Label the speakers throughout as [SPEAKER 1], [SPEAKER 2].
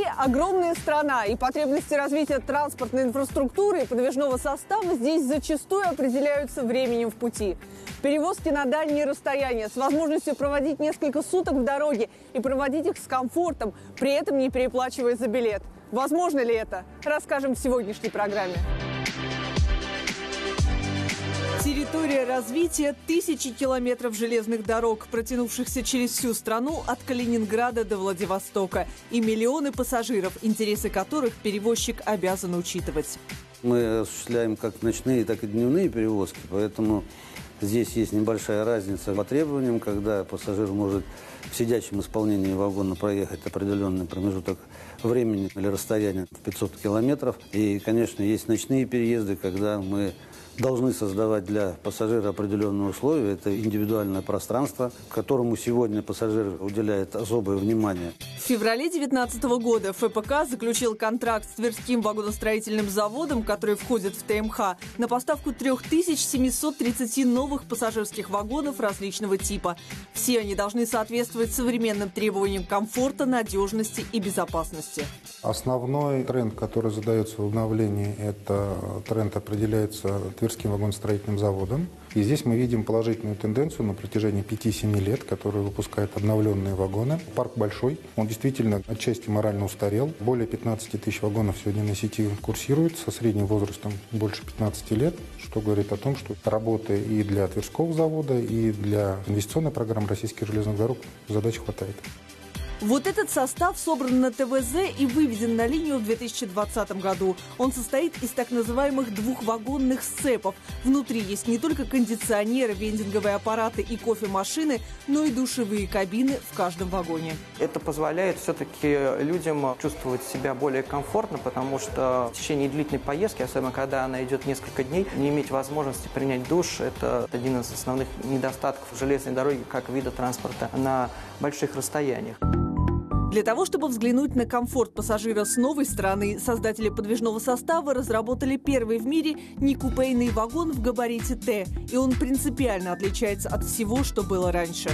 [SPEAKER 1] Россия – огромная страна, и потребности развития транспортной инфраструктуры и подвижного состава здесь зачастую определяются временем в пути. Перевозки на дальние расстояния с возможностью проводить несколько суток в дороге и проводить их с комфортом, при этом не переплачивая за билет. Возможно ли это? Расскажем в сегодняшней программе. Территория развития – тысячи километров железных дорог, протянувшихся через всю страну от Калининграда до Владивостока, и миллионы пассажиров, интересы которых перевозчик обязан учитывать.
[SPEAKER 2] Мы осуществляем как ночные, так и дневные перевозки, поэтому здесь есть небольшая разница по требованиям, когда пассажир может в сидячем исполнении вагона проехать определенный промежуток времени или расстояния в 500 километров. И, конечно, есть ночные переезды, когда мы должны создавать для пассажира определенные условия. Это индивидуальное пространство, которому сегодня пассажир уделяет особое внимание.
[SPEAKER 1] В феврале 2019 года ФПК заключил контракт с Тверским вагоностроительным заводом, который входит в ТМХ, на поставку 3730 новых пассажирских вагонов различного типа. Все они должны соответствовать современным требованиям комфорта, надежности и безопасности.
[SPEAKER 3] Основной тренд, который задается в обновлении, это тренд определяется Тверским вагоностроительным заводом. И здесь мы видим положительную тенденцию на протяжении 5-7 лет, который выпускает обновленные вагоны. Парк большой, он действительно отчасти морально устарел. Более 15 тысяч вагонов сегодня на сети курсирует со средним возрастом больше 15 лет, что говорит о том, что работы и для Тверского завода, и для инвестиционной программы российских железных дорог задач хватает.
[SPEAKER 1] Вот этот состав собран на ТВЗ и выведен на линию в 2020 году. Он состоит из так называемых двухвагонных сцепов. Внутри есть не только кондиционеры, вендинговые аппараты и кофемашины, но и душевые кабины в каждом вагоне.
[SPEAKER 4] Это позволяет все-таки людям чувствовать себя более комфортно, потому что в течение длительной поездки, особенно когда она идет несколько дней, не иметь возможности принять душ – это один из основных недостатков железной дороги как вида транспорта на больших расстояниях.
[SPEAKER 1] Для того, чтобы взглянуть на комфорт пассажира с новой стороны, создатели подвижного состава разработали первый в мире некупейный вагон в габарите Т. И он принципиально отличается от всего, что было раньше.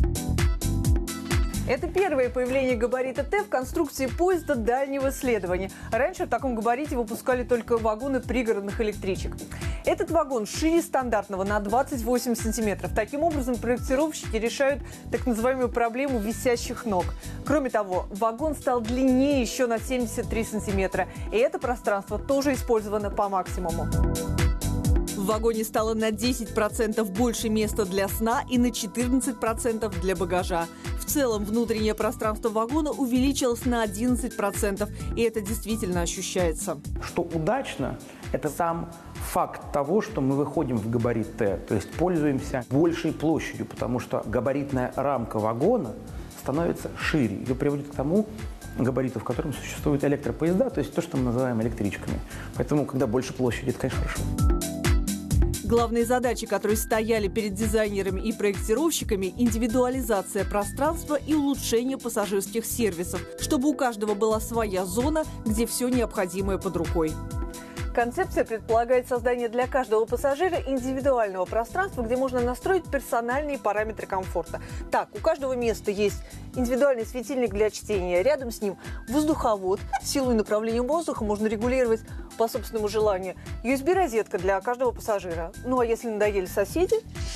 [SPEAKER 1] Это первое появление габарита Т в конструкции поезда дальнего следования. Раньше в таком габарите выпускали только вагоны пригородных электричек. Этот вагон шире стандартного на 28 сантиметров. Таким образом, проектировщики решают так называемую проблему висящих ног. Кроме того, вагон стал длиннее еще на 73 сантиметра. И это пространство тоже использовано по максимуму. В вагоне стало на 10% больше места для сна и на 14% для багажа. В целом, внутреннее пространство вагона увеличилось на 11%, и это действительно ощущается.
[SPEAKER 5] Что удачно, это сам факт того, что мы выходим в габарит Т, то есть пользуемся большей площадью, потому что габаритная рамка вагона становится шире. Это приводит к тому габариту, в котором существуют электропоезда, то есть то, что мы называем электричками. Поэтому, когда больше площади, это, конечно, хорошо.
[SPEAKER 1] Главные задачи, которые стояли перед дизайнерами и проектировщиками – индивидуализация пространства и улучшение пассажирских сервисов, чтобы у каждого была своя зона, где все необходимое под рукой. Концепция предполагает создание для каждого пассажира индивидуального пространства, где можно настроить персональные параметры комфорта. Так, у каждого места есть индивидуальный светильник для чтения, рядом с ним воздуховод. Силу и направление воздуха можно регулировать по собственному желанию. USB-розетка для каждого пассажира. Ну а если надоели соседи?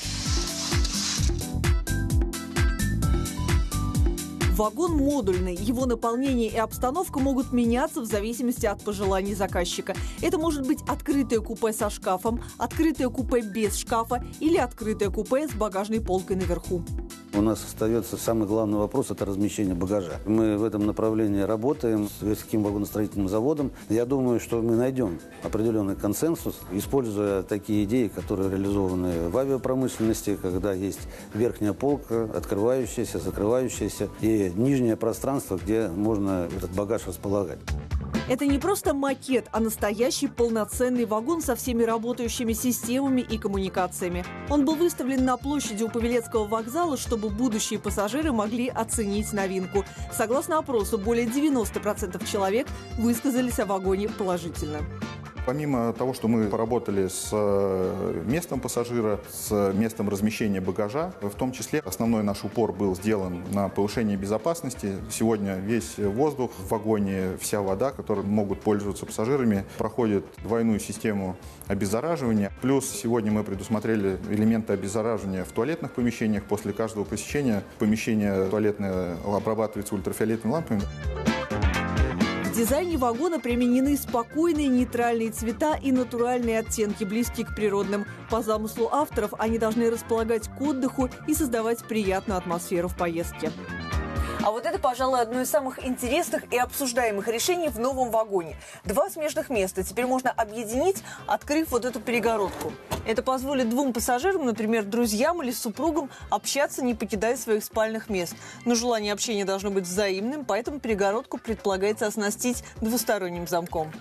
[SPEAKER 1] Вагон модульный. Его наполнение и обстановка могут меняться в зависимости от пожеланий заказчика. Это может быть открытое купе со шкафом, открытое купе без шкафа или открытое купе с багажной полкой наверху.
[SPEAKER 2] У нас остается самый главный вопрос – это размещение багажа. Мы в этом направлении работаем с Тверским вагоностроительным заводом. Я думаю, что мы найдем определенный консенсус, используя такие идеи, которые реализованы в авиапромышленности, когда есть верхняя полка, открывающаяся, закрывающаяся, и нижнее пространство, где можно этот багаж располагать.
[SPEAKER 1] Это не просто макет, а настоящий полноценный вагон со всеми работающими системами и коммуникациями. Он был выставлен на площади у Павелецкого вокзала, чтобы будущие пассажиры могли оценить новинку. Согласно опросу, более 90% человек высказались о вагоне положительно.
[SPEAKER 6] Помимо того, что мы поработали с местом пассажира, с местом размещения багажа, в том числе основной наш упор был сделан на повышение безопасности. Сегодня весь воздух в вагоне, вся вода, которой могут пользоваться пассажирами, проходит двойную систему обеззараживания. Плюс сегодня мы предусмотрели элементы обеззараживания в туалетных помещениях. После каждого посещения помещение туалетное обрабатывается ультрафиолетовыми лампами.
[SPEAKER 1] В дизайне вагона применены спокойные нейтральные цвета и натуральные оттенки, близкие к природным. По замыслу авторов они должны располагать к отдыху и создавать приятную атмосферу в поездке. А вот это, пожалуй, одно из самых интересных и обсуждаемых решений в новом вагоне. Два смежных места теперь можно объединить, открыв вот эту перегородку. Это позволит двум пассажирам, например, друзьям или супругам, общаться, не покидая своих спальных мест. Но желание общения должно быть взаимным, поэтому перегородку предполагается оснастить двусторонним замком.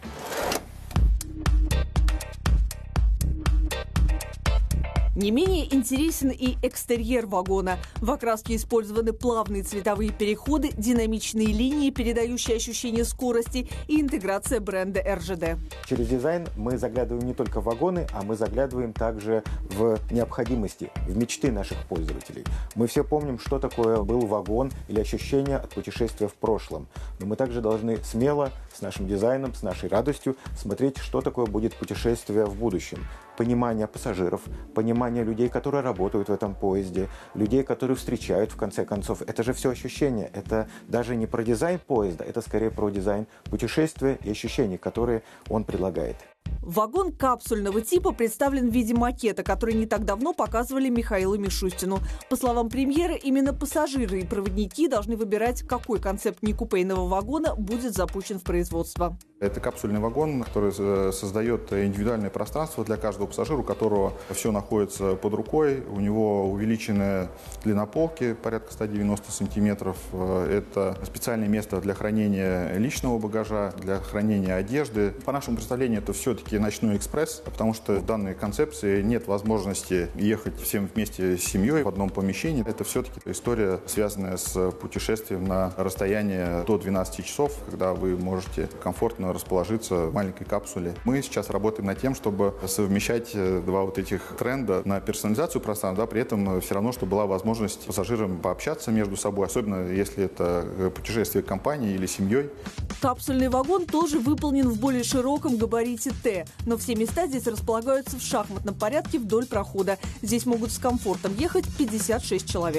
[SPEAKER 1] Не менее интересен и экстерьер вагона. В окраске использованы плавные цветовые переходы, динамичные линии, передающие ощущение скорости, и интеграция бренда РЖД.
[SPEAKER 7] Через дизайн мы заглядываем не только в вагоны, а мы заглядываем также в необходимости, в мечты наших пользователей. Мы все помним, что такое был вагон или ощущение от путешествия в прошлом. Но мы также должны смело, с нашим дизайном, с нашей радостью смотреть, что такое будет путешествие в будущем. Понимание пассажиров, понимание людей, которые работают в этом поезде, людей, которые встречают, в конце концов. Это же все ощущения. Это даже не про дизайн поезда, это скорее про дизайн путешествия и ощущений, которые он предлагает.
[SPEAKER 1] Вагон капсульного типа представлен в виде макета, который не так давно показывали Михаилу Мишустину. По словам премьеры, именно пассажиры и проводники должны выбирать, какой концепт некупейного вагона будет запущен в производство.
[SPEAKER 6] Это капсульный вагон, который создает индивидуальное пространство для каждого пассажира, у которого все находится под рукой. У него увеличенная длина полки, порядка 190 сантиметров. Это специальное место для хранения личного багажа, для хранения одежды. По нашему представлению, это все-таки ночной экспресс, потому что в данной концепции нет возможности ехать всем вместе с семьей в одном помещении. Это все-таки история, связанная с путешествием на расстояние до 12 часов, когда вы можете комфортно расположиться в маленькой капсуле. Мы сейчас работаем над тем, чтобы совмещать два вот этих тренда на персонализацию пространства, при этом все равно, чтобы была возможность пассажирам пообщаться между собой, особенно если это путешествие компанией или семьей.
[SPEAKER 1] Капсульный вагон тоже выполнен в более широком габарите Т, но все места здесь располагаются в шахматном порядке вдоль прохода. Здесь могут с комфортом ехать 56 человек.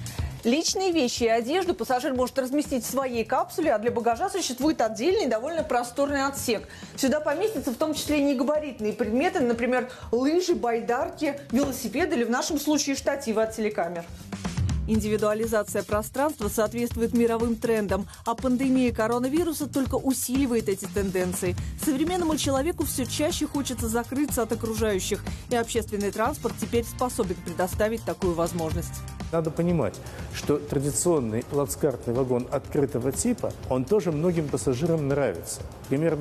[SPEAKER 1] Личные вещи и одежду пассажир может разместить в своей капсуле, а для багажа существует отдельный довольно просторный отсек. Сюда поместятся в том числе и негабаритные предметы, например, лыжи, байдарки, велосипеды или в нашем случае штативы от телекамер. Индивидуализация пространства соответствует мировым трендам, а пандемия коронавируса только усиливает эти тенденции. Современному человеку все чаще хочется закрыться от окружающих, и общественный транспорт теперь способен предоставить такую возможность.
[SPEAKER 5] Надо понимать, что традиционный плацкартный вагон открытого типа, он тоже многим пассажирам нравится. Примерно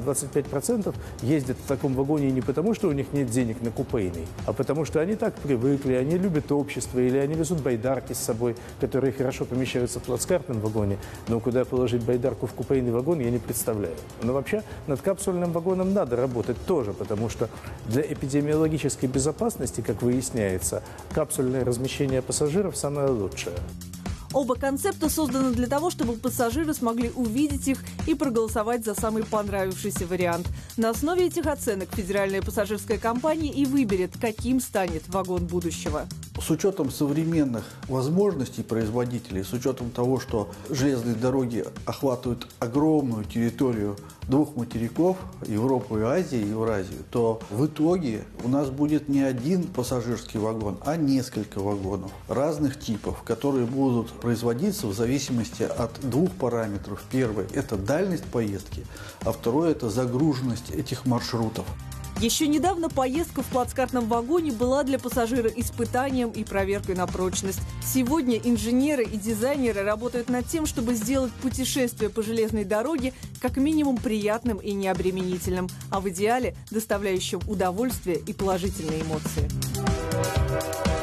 [SPEAKER 5] 20-25% ездят в таком вагоне не потому, что у них нет денег на купейный, а потому что они так привыкли, они любят общество, или они везут байдарки с собой, которые хорошо помещаются в плацкартном вагоне, но куда положить байдарку в купейный вагон, я не представляю. Но вообще над капсульным вагоном надо работать тоже, потому что для эпидемиологической безопасности, как выясняется, капсульное размещение пассажиров самое лучшее.
[SPEAKER 1] Оба концепта созданы для того, чтобы пассажиры смогли увидеть их и проголосовать за самый понравившийся вариант. На основе этих оценок федеральная пассажирская компания и выберет, каким станет вагон будущего.
[SPEAKER 8] С учетом современных возможностей производителей, с учетом того, что железные дороги охватывают огромную территорию двух материков, Европу и Азию, и Евразию, то в итоге у нас будет не один пассажирский вагон, а несколько вагонов разных типов, которые будут производиться в зависимости от двух параметров. Первый – это дальность поездки, а второй – это загруженность этих маршрутов.
[SPEAKER 1] Еще недавно поездка в плацкартном вагоне была для пассажира испытанием и проверкой на прочность. Сегодня инженеры и дизайнеры работают над тем, чтобы сделать путешествие по железной дороге как минимум приятным и необременительным, а в идеале доставляющим удовольствие и положительные эмоции.